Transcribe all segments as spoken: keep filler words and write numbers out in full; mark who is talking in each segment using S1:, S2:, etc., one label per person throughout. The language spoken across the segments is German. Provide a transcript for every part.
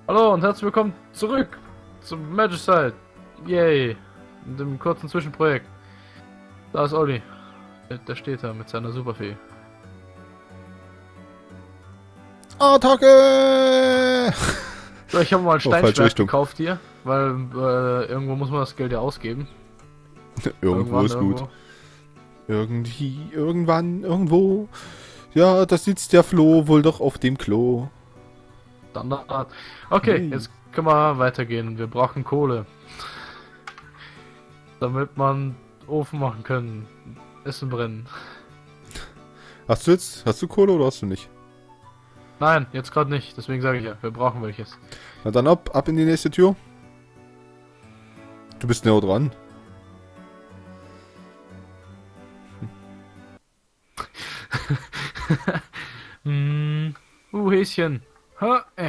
S1: Hallo und herzlich willkommen zurück zum Magicite. Yay! In dem kurzen Zwischenprojekt. Da ist Olli. Der, der steht da mit seiner Superfee.
S2: Attacke!
S1: So, ich habe mal ein
S2: Oh, falsche
S1: Steinschwert
S2: Richtung.
S1: gekauft hier, weil äh, irgendwo muss man das Geld ja ausgeben.
S2: Irgendwo
S1: Irgendwann,
S2: ist gut.
S1: irgendwo.
S2: Irgendwie, irgendwann, irgendwo. Ja, da sitzt der Flo wohl doch auf dem Klo.
S1: Standard. Okay,
S2: Hey.
S1: jetzt können wir weitergehen. Wir brauchen Kohle. Damit man Ofen machen können. Essen brennen.
S2: Hast du jetzt, hast du Kohle oder hast du nicht?
S1: Nein, jetzt gerade nicht. Deswegen sage ich ja, wir brauchen welches.
S2: Na dann ab, ab in die nächste Tür. Du bist näher dran.
S1: Hm. Uh, Häschen. Ha, äh.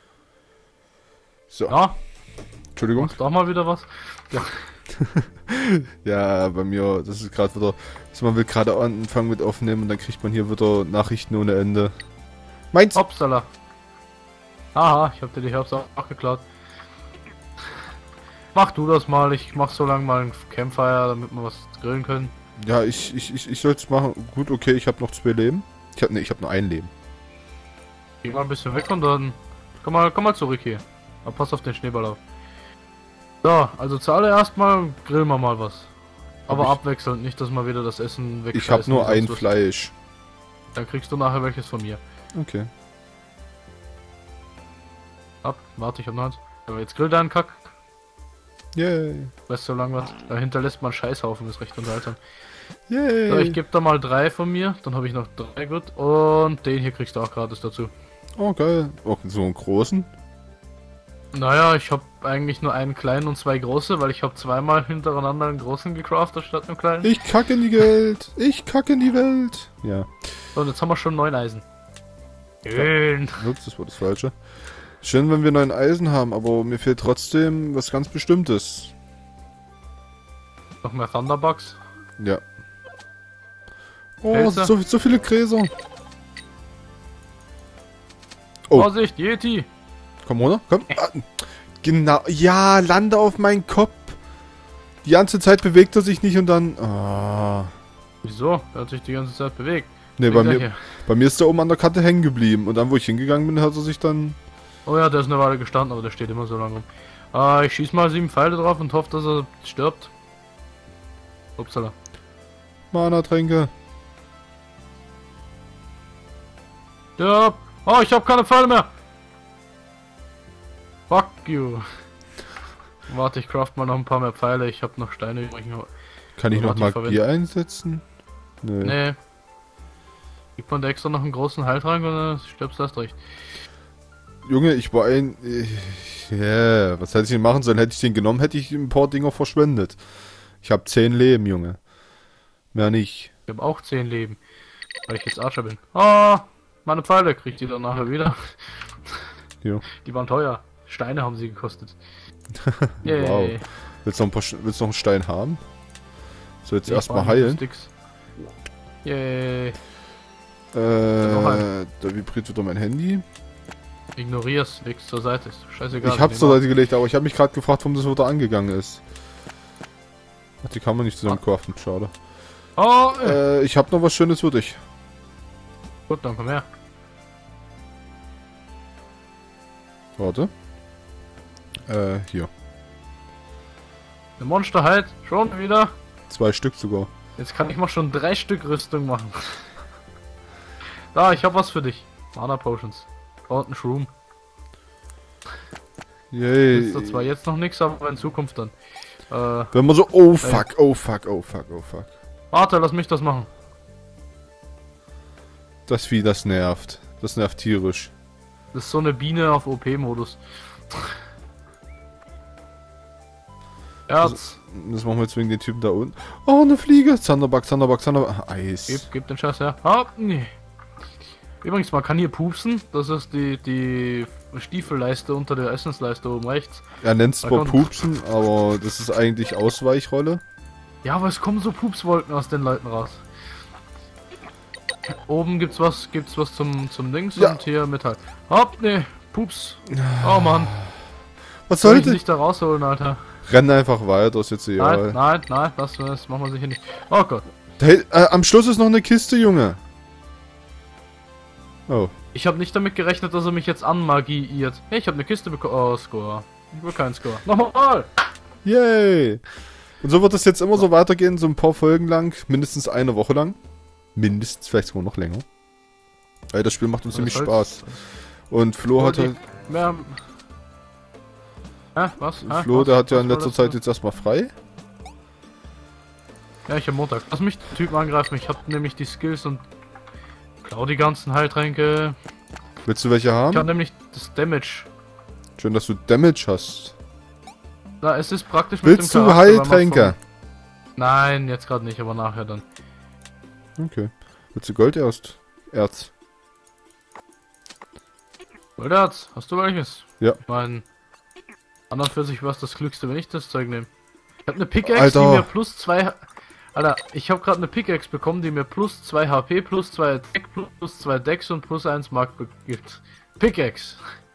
S2: So,
S1: Ja,
S2: Entschuldigung.
S1: machst doch mal wieder was. Ja.
S2: Ja, bei mir, das ist gerade wieder, also man will gerade anfangen mit aufnehmen und dann kriegt man hier wieder Nachrichten ohne Ende. Meins!
S1: Hopsala. Aha, ich hab dir die Herbst auch auch geklaut. Mach du das mal, ich mach so lange mal ein Campfire, damit wir was grillen können.
S2: Ja, ich, ich, ich, ich soll es machen. Gut, okay, ich habe noch zwei Leben. Ich habe ne, ich habe nur ein Leben.
S1: Geh mal ein bisschen weg und dann. Komm mal, komm mal zurück hier. Aber pass auf den Schneeball auf. So, also zuallererst mal grillen wir mal was. Aber
S2: ich-
S1: abwechselnd, nicht, dass wir wieder das Essen wegschmeißen.
S2: Ich habe nur
S1: wie sonst
S2: ein
S1: was.
S2: Fleisch.
S1: Dann kriegst du nachher welches von mir.
S2: Okay.
S1: Ab, warte, ich hab noch eins. Aber jetzt grill deinen Kack.
S2: Yay.
S1: Weißt du, so lang was? Da hinterlässt man Scheißhaufen, ist recht unterhaltsam.
S2: Yay.
S1: So, ich gebe da mal drei von mir, dann habe ich noch drei gut. Und den hier kriegst du auch gratis dazu.
S2: Oh, geil. Oh, so einen großen?
S1: Naja, ich habe eigentlich nur einen kleinen und zwei große, weil ich habe zweimal hintereinander einen großen gecraftet statt einem kleinen.
S2: Ich kacke in die Welt. Ich kacke in die Welt. Ja.
S1: So, und jetzt haben wir schon neun Eisen. Schön.
S2: Ups, das war das Falsche. Schön, wenn wir neuen Eisen haben, aber mir fehlt trotzdem was ganz Bestimmtes.
S1: Noch mehr Thunderbugs.
S2: Ja. Oh,
S1: Pilze?
S2: so, so viele Gräser. Oh.
S1: Vorsicht, Yeti!
S2: Komm runter, komm. Ah, genau. Ja, lande auf meinen Kopf. Die ganze Zeit bewegt er sich nicht und dann. Ah.
S1: Wieso? Er hat sich die ganze Zeit bewegt.
S2: Nee,
S1: Denk
S2: bei
S1: gleich
S2: mir,
S1: hier.
S2: bei mir ist er oben an der Kante hängen geblieben. Und dann, wo ich hingegangen bin, hat er sich dann.
S1: Oh ja, der ist eine Weile gestanden, aber der steht immer so lange rum. Äh, ich schieß mal sieben Pfeile drauf und hoffe, dass er stirbt. Upsala.
S2: Mana-Tränke.
S1: Stirb! Oh, ich habe keine Pfeile mehr! Fuck you. Warte, ich craft mal noch ein paar mehr Pfeile. Ich habe noch Steine übrig.
S2: Kann ich
S1: Oder
S2: noch
S1: die
S2: Magie
S1: verwenden.
S2: einsetzen? Nee.
S1: Nee. Gibt man da extra noch einen großen Heiltrank und dann stirbst du erst recht.
S2: Junge, ich war ein. Ich, yeah. Was hätte ich denn machen sollen? Hätte ich den genommen, hätte ich ein paar Dinger verschwendet. Ich habe zehn Leben, Junge. Mehr nicht.
S1: Ich habe auch zehn Leben. Weil ich jetzt Archer bin. Oh, meine Pfeile kriegt die dann nachher wieder.
S2: Ja.
S1: Die waren teuer. Steine haben sie gekostet. Yay.
S2: Wow. Willst du noch, ein paar, Sch- willst du noch einen Stein haben? So, jetzt
S1: Ich
S2: erstmal
S1: brauche
S2: heilen.
S1: Sticks. Yay.
S2: Äh,
S1: noch einen.
S2: da vibriert wieder mein Handy.
S1: Ignorier's, leg's zur Seite. Ist scheißegal.
S2: Ich hab's
S1: nehmen
S2: zur
S1: wir.
S2: Seite gelegt, aber ich habe mich gerade gefragt, warum das wieder angegangen ist. Ach, die kann man nicht zusammen craften, schade.
S1: Oh, äh.
S2: Äh, ich habe noch was Schönes für dich.
S1: Gut, dann komm her.
S2: Warte. Äh, hier.
S1: Der Monster halt. Schon wieder.
S2: Zwei Stück sogar.
S1: Jetzt kann ich mal schon drei Stück Rüstung machen. Da, ich hab was für dich. Mana Potions. Und ein Shroom.
S2: Yay.
S1: Ist da zwar jetzt noch nichts, aber in Zukunft dann. Äh,
S2: Wenn man so, oh fuck, oh fuck, oh fuck, oh fuck.
S1: warte, lass mich das machen.
S2: Das Vieh, das nervt. Das nervt tierisch.
S1: Das ist so eine Biene auf O P-Modus. Erz.
S2: Das machen wir jetzt wegen den Typen da unten. Oh, eine Fliege. Thunderbug, Thunderbug, Thunderbug. Eis.
S1: Gib, gib den Scheiß her. Ah, nee. Übrigens, man kann hier pupsen. Das ist die, die Stiefelleiste unter der Essensleiste oben rechts.
S2: Er nennt es
S1: Da
S2: zwar
S1: kommt-
S2: Pupsen, aber das ist eigentlich Ausweichrolle.
S1: Ja, aber es kommen so Pupswolken aus den Leuten raus. Oben gibt's was, gibt's was zum, zum Dings
S2: Ja.
S1: und hier Metall. Hopp, nee. Pups. Oh Mann.
S2: Was
S1: Soll
S2: soll
S1: ich
S2: denn?
S1: nicht da rausholen, Alter?
S2: Renn einfach weiter, ist jetzt egal.
S1: Nein, nein, nein, das, das machen wir sicher nicht. Oh Gott.
S2: Da, äh, am Schluss ist noch eine Kiste, Junge. Oh.
S1: Ich habe nicht damit gerechnet, dass er mich jetzt anmagiiert. Hey, ich habe eine Kiste bekommen. Oh, Score. Ich will keinen Score. Nochmal!
S2: Yay! Und so wird es jetzt immer so weitergehen, so ein paar Folgen lang, mindestens eine Woche lang. Mindestens, vielleicht sogar noch länger. Weil das Spiel macht uns ziemlich Spaß. Und Flo hat halt...
S1: Mehr... Hä, was? Hä,
S2: Flo,
S1: was?
S2: der hat ja
S1: Was
S2: in
S1: war
S2: letzter
S1: das?
S2: Zeit jetzt erstmal frei.
S1: Ja, ich hab Montag. Lass mich den Typen angreifen. Ich hab nämlich die Skills und klau die ganzen Heiltränke.
S2: Willst du welche
S1: Ich hab
S2: haben?
S1: nämlich das Damage.
S2: Schön, dass du Damage hast.
S1: Na, es ist praktisch
S2: Willst
S1: mit dem
S2: du
S1: Charakter, weil man
S2: Heiltränke?
S1: vom- Nein, jetzt gerade nicht, aber nachher dann.
S2: Okay. Willst du Gold erst? Erz.
S1: Golderz, hast du welches?
S2: Ja.
S1: Ich mein, an und für sich war es das Glückste, wenn ich das Zeug nehme. Ich hab eine Pickaxe,
S2: Alter.
S1: die mir plus zwei... Alter, ich habe gerade eine Pickaxe bekommen, die mir plus zwei H P, plus zwei Attack, plus zwei Dex und plus eins Mark gibt. Pickaxe.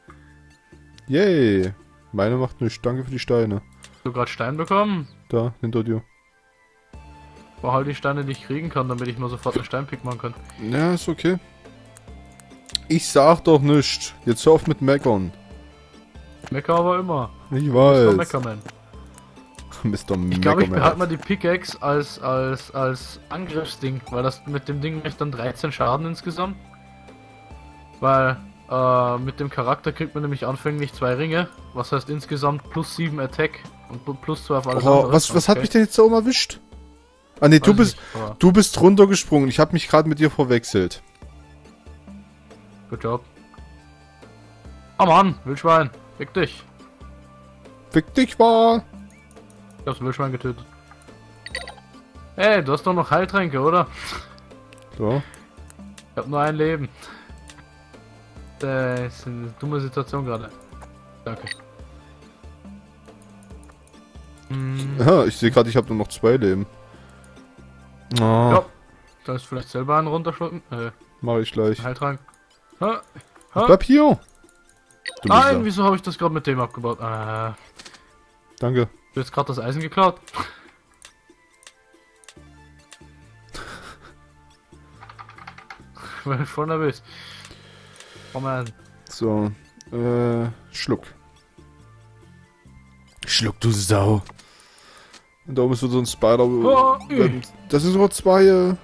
S2: Yay! Meine macht nichts. Danke für die Steine.
S1: Hast du gerade Stein bekommen?
S2: Da, hinter dir.
S1: War halt die Steine, die ich kriegen kann, damit ich nur sofort einen Steinpick machen kann.
S2: Ja, ist okay. Ich sag doch nichts. Jetzt hör auf mit Meckern.
S1: Mecker aber immer.
S2: Ich
S1: Mister
S2: weiß.
S1: Meckerman.
S2: Mister
S1: Ich glaube, ich behalte
S2: Meckerman.
S1: mal die Pickaxe als, als, als Angriffsding, weil das mit dem Ding mache ich dann dreizehn Schaden insgesamt. Weil, äh, mit dem Charakter kriegt man nämlich anfänglich zwei Ringe, was heißt insgesamt plus sieben Attack und pl- plus zwei auf alles
S2: Oh,
S1: andere.
S2: was, was hat
S1: Okay.
S2: mich denn jetzt da oben erwischt? Ah ne, du
S1: Weiß
S2: bist,
S1: nicht, aber
S2: du bist runtergesprungen. Ich habe mich gerade mit dir verwechselt.
S1: Good job. Oh Mann, Wildschwein, fick dich.
S2: Fick dich mal.
S1: Ich hab's Wildschwein getötet. Ey, du hast doch noch Heiltränke, oder?
S2: So.
S1: Ich hab nur ein Leben. Das ist eine dumme Situation gerade. Danke. Hm,
S2: Ja, ich sehe gerade, ich habe nur noch zwei Leben. Oh,
S1: ja. Kannst du vielleicht selber einen runterschlucken? Äh,
S2: mache ich gleich.
S1: Heiltrank. Ha? Ha?
S2: Bleib hier. Du
S1: Nein,
S2: Mieser.
S1: wieso habe ich das gerade mit dem abgebaut? Äh,
S2: Danke.
S1: du hast gerade das Eisen geklaut. Ich bin voll nervös. Oh man.
S2: So, äh, Schluck. Schluck, du Sau. Und da oben ist so ein Spider.
S1: Oh,
S2: Ähm, Das sind sogar zwei. Äh,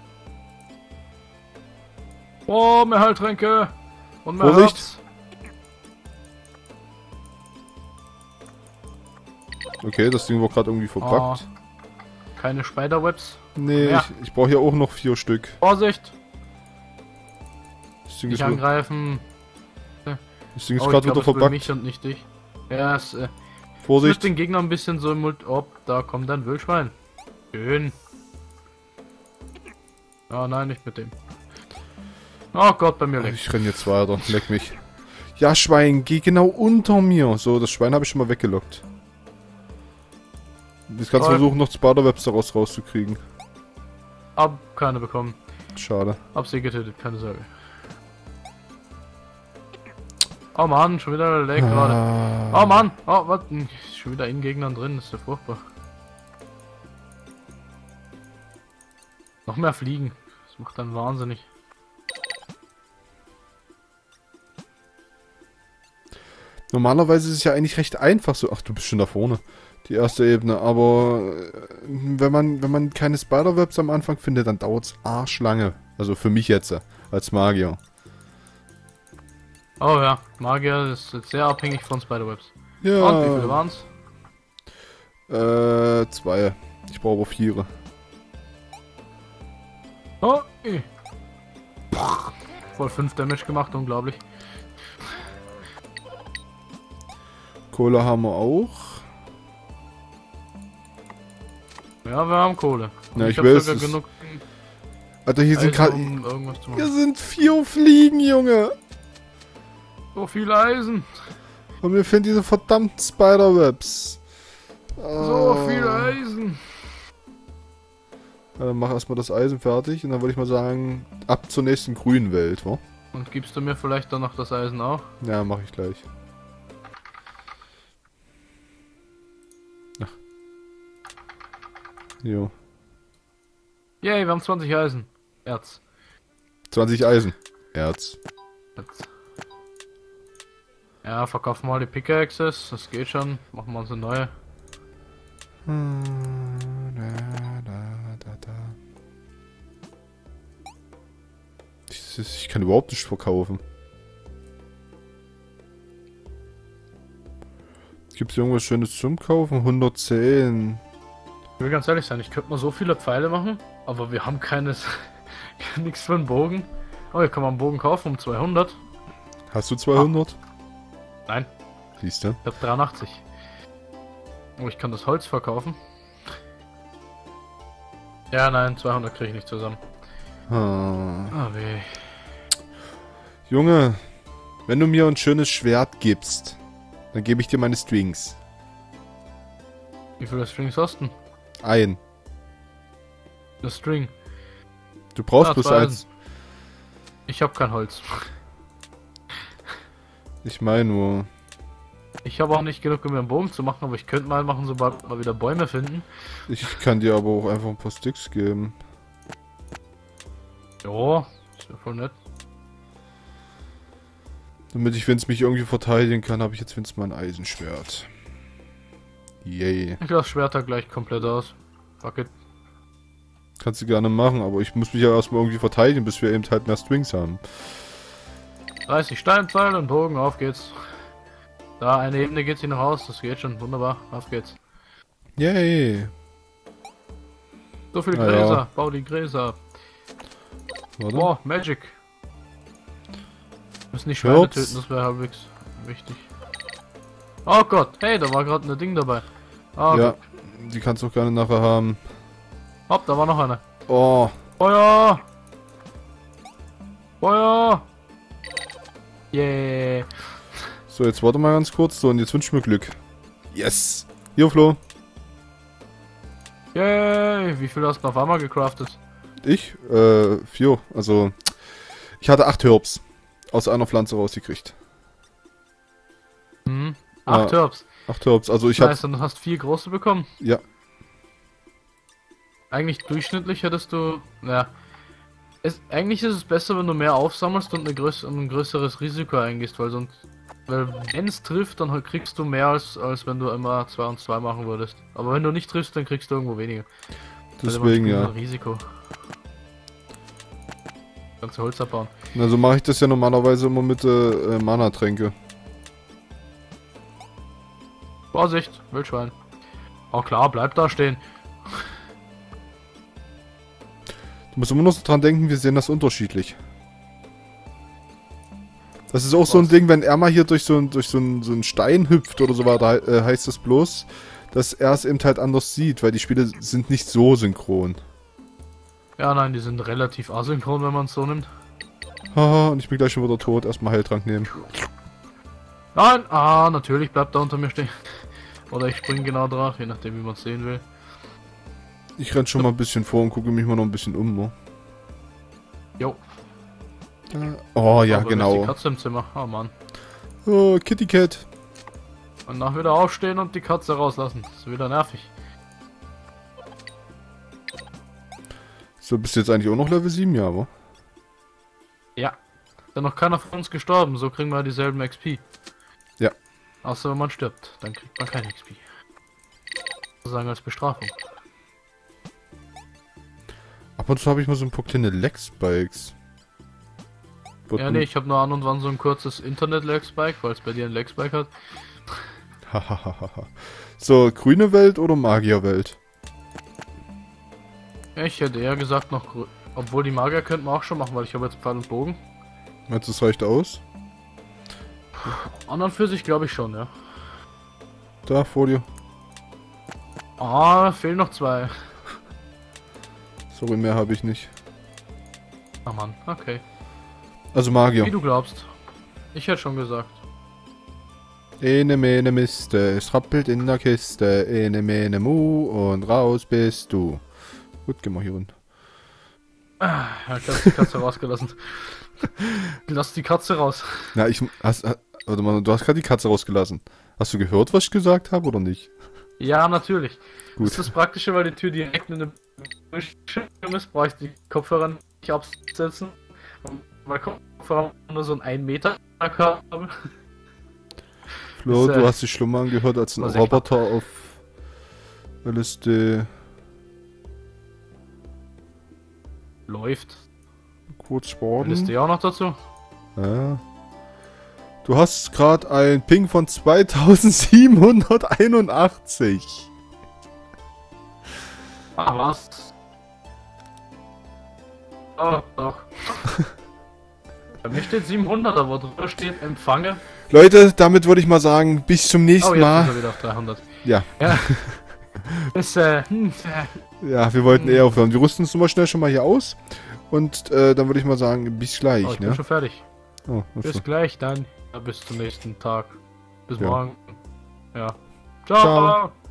S1: Oh, mehr Heiltränke. Und mehr
S2: Vorsicht.
S1: Herz.
S2: okay, das Ding war gerade irgendwie verpackt.
S1: Keine Spiderwebs.
S2: Nee,
S1: Ja.
S2: ich, ich brauche hier auch noch vier Stück.
S1: Vorsicht.
S2: Das Ding
S1: Nicht
S2: ist,
S1: angreifen.
S2: das Ding ist
S1: Oh, ich
S2: gerade
S1: glaub,
S2: wieder
S1: es will
S2: verpackt.
S1: mich und nicht dich. Ja, es äh,
S2: Vorsicht.
S1: mit den Gegner ein bisschen so im Mult. Oh, da kommt ein Wildschwein. Schön. Oh nein, nicht mit dem. Oh Gott, bei mir links.
S2: Ich renn jetzt weiter. Leck mich. Ja, Schwein, geh genau unter mir. So, das Schwein habe ich schon mal weggelockt. Jetzt kannst du
S1: Toll.
S2: versuchen, noch Spiderwebs daraus rauszukriegen.
S1: Hab keine bekommen.
S2: Schade.
S1: Hab sie getötet, keine Sorge. Oh Mann, schon wieder Lag gerade.
S2: Ah.
S1: Oh Mann, oh, was? Schon wieder in Gegnern drin, das ist ja furchtbar. Noch mehr fliegen. Das macht dann wahnsinnig.
S2: Normalerweise ist es ja eigentlich recht einfach so. Ach, du bist schon da vorne. Die erste Ebene. Aber äh, wenn man wenn man keine Spiderwebs am Anfang findet, dann dauert's arschlange. Also für mich jetzt, äh, als Magier.
S1: Oh ja, Magier ist jetzt sehr abhängig von Spiderwebs.
S2: Ja.
S1: Und wie viele waren's?
S2: Äh, zwei. Ich brauche aber vier.
S1: Oh, eh. Voll fünf Damage gemacht, unglaublich.
S2: Kohle haben wir auch.
S1: Ja, wir haben Kohle. Und
S2: Ja, ich
S1: hab
S2: weiß,
S1: sogar
S2: es-
S1: genug
S2: Alter, hier sind
S1: Eisen,
S2: gerade.
S1: um irgendwas zu
S2: Hier
S1: machen.
S2: sind vier Fliegen, Junge.
S1: So viel Eisen.
S2: Und mir fehlen diese verdammten Spiderwebs.
S1: So
S2: Ah.
S1: viel Eisen.
S2: Ja, dann mach erstmal das Eisen fertig und dann würde ich mal sagen, ab zur nächsten grünen Welt, wa?
S1: Und gibst du mir vielleicht dann noch das Eisen auch?
S2: Ja, mache ich gleich. Ach. Jo.
S1: Yay, wir haben zwanzig Eisen. Erz.
S2: zwanzig Eisen. Erz.
S1: Erz. Ja, verkaufen wir mal die Pickaxes. Das geht schon. Machen wir uns eine neue.
S2: Hm, da, da, da, da. Ich, ich kann überhaupt nicht verkaufen. Gibt es irgendwas Schönes zum Kaufen? hundertzehn.
S1: Ich will ganz ehrlich sein, ich könnte mal so viele Pfeile machen, aber wir haben keines. Nichts für einen Bogen. Oh, hier kann man einen Bogen kaufen um zweihundert.
S2: Hast du zweihundert?
S1: Ah. Nein.
S2: Siehst du?
S1: Ich hab dreiundachtzig. Oh, ich kann das Holz verkaufen. Ja, nein, zweihundert kriege ich nicht zusammen.
S2: Ah.
S1: Ah, weh.
S2: Junge, wenn du mir ein schönes Schwert gibst, dann gebe ich dir meine Strings.
S1: Wie viele Strings hast du denn?
S2: Ein.
S1: Eine String.
S2: Du brauchst
S1: Ah,
S2: bloß
S1: zwei
S2: eins.
S1: Ich habe kein Holz.
S2: Ich meine nur.
S1: Ich habe auch nicht genug, um mir einen Bogen zu machen, aber ich könnte mal machen, sobald wir wieder Bäume finden.
S2: Ich kann dir aber auch einfach ein paar Sticks geben.
S1: Jo, ist ja voll nett.
S2: Damit ich, wenn es mich irgendwie verteidigen kann, habe ich jetzt wenigstens mal ein Eisenschwert. Yay.
S1: Ich lasse Schwerter gleich komplett aus. Fuck it.
S2: Kannst du gerne machen, aber ich muss mich ja erstmal irgendwie verteidigen, bis wir eben halt mehr Strings haben.
S1: dreißig Steinpfeile und Bogen, auf geht's. Da, eine Ebene geht's hier noch raus, das geht schon, wunderbar, auf geht's.
S2: Yay.
S1: So viele
S2: Ah,
S1: Gräser,
S2: ja.
S1: bau die Gräser ab.
S2: Warte.
S1: Boah, Magic. Wir müssen die Schweine
S2: Ups.
S1: töten, das wäre halbwegs wichtig. Oh Gott, hey, da war gerade ein Ding dabei. Ah,
S2: Ja,
S1: okay.
S2: die kannst du auch gerne nachher haben.
S1: Hopp, da war noch einer.
S2: Oh,
S1: Feuer! Feuer! Yeah!
S2: so, jetzt warte mal ganz kurz. So, und jetzt wünsch ich mir Glück. Yes! Hier, Flo.
S1: Yay! Wie viel hast du auf einmal gecraftet?
S2: Ich? Äh, vier. Also, ich hatte acht Herbs aus einer Pflanze rausgekriegt.
S1: Hm. Acht
S2: Ja.
S1: Herbs.
S2: Acht Herbs. Also, ich
S1: Das
S2: hab...
S1: heißt, du hast vier große bekommen.
S2: Ja.
S1: Eigentlich durchschnittlich hättest du. Ja. Es, eigentlich ist es besser, wenn du mehr aufsammelst und, eine größ und ein größeres Risiko eingehst, weil sonst. Weil wenn es trifft, dann halt kriegst du mehr als, als wenn du immer zwei und zwei machen würdest. Aber wenn du nicht triffst, dann kriegst du irgendwo weniger.
S2: Deswegen,
S1: also
S2: ja.
S1: ein Risiko. Kannst du Holz abbauen.
S2: Also mache ich das ja normalerweise immer mit äh, Mana-Tränke.
S1: Vorsicht, Wildschwein. Oh klar, bleib da stehen.
S2: Du musst immer noch so dran denken, wir sehen das unterschiedlich. Das ist auch so ein
S1: Was?
S2: Ding, wenn er mal hier durch so, ein, durch so, ein, so einen Stein hüpft oder so weiter, äh, heißt das bloß, dass er es eben halt anders sieht, weil die Spiele sind nicht so synchron.
S1: Ja, nein, die sind relativ asynchron, wenn man es so nimmt.
S2: Haha, und ich bin gleich schon wieder tot. Erstmal Heiltrank nehmen.
S1: Nein! Ah, natürlich bleibt da unter mir stehen. Oder ich spring genau drauf, je nachdem, wie man es sehen will.
S2: Ich renn schon mal ein bisschen vor und gucke mich mal noch ein bisschen um. Ne?
S1: Jo.
S2: Da. Oh ja,
S1: Aber wer ist die
S2: genau.
S1: Katze im Zimmer. Oh Mann.
S2: Oh, Kitty Cat.
S1: Und nach wieder aufstehen und die Katze rauslassen. Das ist wieder nervig.
S2: So, bist du jetzt eigentlich auch noch Level sieben, ja, aber?
S1: Ja. Ist ja noch keiner von uns gestorben, so kriegen wir dieselben X P.
S2: Ja.
S1: Außer wenn man stirbt, dann kriegt man kein X P. Sozusagen als Bestrafung.
S2: Ab und zu habe ich mal so ein paar kleine Lag-Spikes.
S1: Ja, nee, ich habe nur an und wann so ein kurzes Internet-Lag-Spike, weil es bei dir ein Lag-Spike hat.
S2: Hahaha. So, grüne Welt oder Magierwelt?
S1: Ja, ich hätte eher gesagt noch grü- obwohl die Magier könnten wir auch schon machen, weil ich habe jetzt Pfeil und Bogen.
S2: Meinst du, das reicht aus?
S1: An und für sich glaube ich schon, ja.
S2: Da, vor dir.
S1: Ah, fehlen noch zwei.
S2: Sorry, mehr habe ich nicht.
S1: Ah Mann, okay.
S2: Also
S1: Wie
S2: Magier.
S1: du glaubst. Ich hätte schon gesagt.
S2: Ene mene Miste, es rappelt in der Kiste. Ene mene mu und raus bist du. Gut, geh mal hier runter.
S1: Ah, ja, ich hab die Katze rausgelassen. Lass die Katze raus.
S2: Na, ich... Hast, warte mal, du hast gerade die Katze rausgelassen. Hast du gehört, was ich gesagt habe, oder nicht?
S1: Ja, natürlich.
S2: Gut.
S1: Das ist das Praktische, weil die Tür direkt in dem Bildschirm ist, brauche ich die Kopfhörer nicht absetzen. Und weil Kopfhörer nur so ein ein Meter haben.
S2: Flo,
S1: Ist,
S2: du
S1: äh,
S2: hast dich schlimmer angehört als ein
S1: war sehr
S2: Roboter auf L S D.
S1: Läuft.
S2: Kurz
S1: Ist
S2: sparen.
S1: die auch noch dazu?
S2: Ja. Du hast gerade ein Ping von zweitausendsiebenhunderteinundachtzig.
S1: Ah, was? Oh, doch. Bei mir steht siebenhundert, aber drüber steht Empfange.
S2: Leute, damit würde ich mal sagen, bis zum
S1: Oh,
S2: nächsten
S1: jetzt ist
S2: Mal.
S1: er wieder auf dreihundert.
S2: Ja.
S1: Ja. Ist, äh, hm, äh,
S2: Ja, wir wollten eher aufhören. Wir rüsten uns mal schnell schon mal hier aus. Und äh, dann würde ich mal sagen, bis gleich,
S1: oh, ich
S2: ne?
S1: bin schon fertig.
S2: Oh, achso.
S1: Bis gleich dann. Ja, bis zum nächsten Tag. Bis
S2: Ja.
S1: morgen. Ja. Ciao.
S2: Ciao.